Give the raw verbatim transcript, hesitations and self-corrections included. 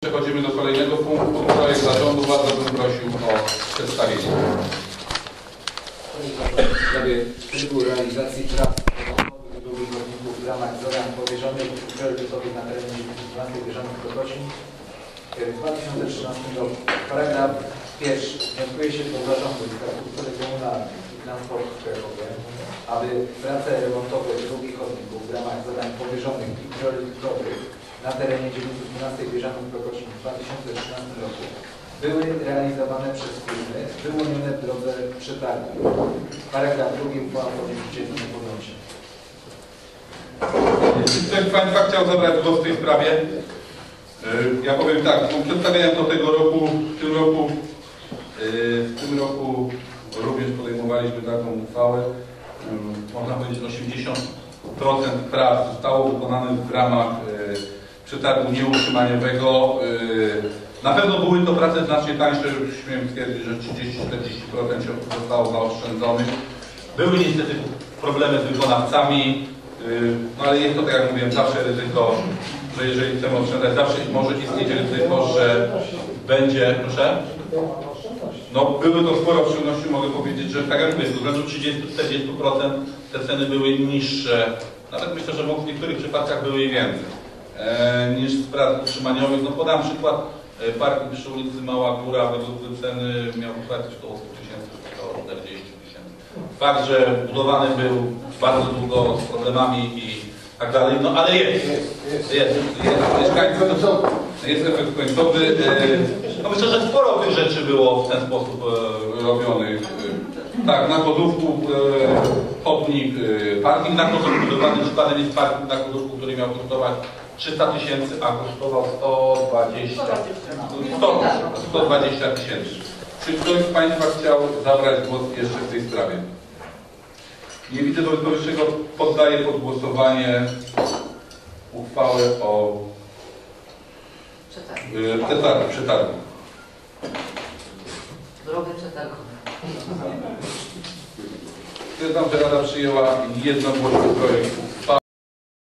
Przechodzimy do kolejnego punktu. Projekt zarządu. Bardzo bym prosił o przedstawienie. W sprawie trybu realizacji prac remontowych drugich chodników w ramach zadań powierzonych priorytetowych na terenie dwunastej bieżących roczin w dwa tysiące trzynastym roku. Paragraf pierwszy. Wnioskuje się do zarządu infrastruktury komunalnej i transportu w Krakowie, aby prace remontowe drugich chodników w ramach zadań powierzonych i priorytetowych na terenie dzielnicy dwunastej bieżących roczin w dwa tysiące trzynastym roku były realizowane przez firmy wyłonione w drodze przetargu. Paragraf drugi uchwała podjąć dziennie podłącznie. Czy ktoś z Państwa chciał zabrać głos w tej sprawie? Ja powiem tak, przedstawiałem to tego roku, w tym roku, w tym roku również podejmowaliśmy taką uchwałę. Można powiedzieć, osiemdziesiąt procent prac zostało wykonanych w ramach przetargu nieutrzymaniowego. Na pewno były to prace znacznie tańsze, śmiem stwierdzić, że trzydzieści do czterdziestu procent zostało zaoszczędzonych. Były niestety problemy z wykonawcami, no ale jest to, tak jak mówiłem, zawsze ryzyko, że jeżeli chcemy oszczędzać, zawsze może istnieć ryzyko, że będzie, proszę? No były to spore oszczędności, mogę powiedzieć, że tak jak mówię, z względu trzydziestu do czterdziestu procent te ceny były niższe, nawet myślę, że w niektórych przypadkach były i więcej e, niż z prac utrzymaniowych. No podam przykład, e, parking przy ulicy Mała Góra według wyceny miał płacić około stu tysięcy, około czterdziestu tysięcy. Fakt, że budowany był bardzo długo z problemami i tak dalej, no ale jest, jest, jest, jest, mieszkańców, jest efekt końcowy. No myślę, że sporo tych rzeczy było w ten sposób robionych. Tak, na Kodówku chodnik, parking na Kodówku, budowany przykładem jest parking na Kodówku, który miał kosztować trzysta tysięcy, a kosztował sto dwadzieścia tysięcy. Czy ktoś z Państwa chciał zabrać głos jeszcze w tej sprawie? Nie widzę, wobec powyższego poddaję pod głosowanie uchwałę o przetargu. przetargu. Drogę przetargu. Stwierdzam, że Rada przyjęła jednogłośnie projekt